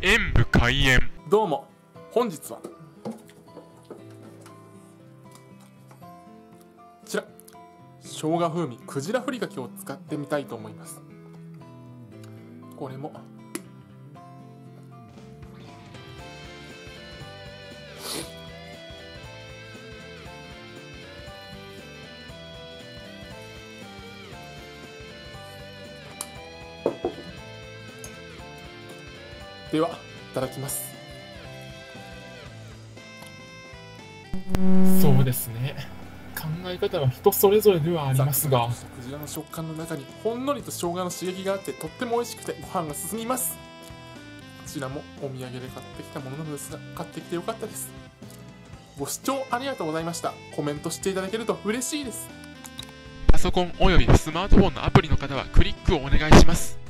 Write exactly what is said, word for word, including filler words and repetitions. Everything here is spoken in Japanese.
演武開演。 どうも、本日はこちら生姜風味クジラふりかけを使ってみたいと思います。これもでは、いただきます。 そうですね。考え方は人それぞれではありますが、 クジラの食感の中にほんのりと生姜の刺激があってとっても美味しくてご飯が進みます。こちらもお土産で買ってきたものなのですが、買ってきてよかったです。ご視聴ありがとうございました。コメントしていただけると嬉しいです。 パソコンおよびスマートフォンのアプリの方はクリックをお願いします。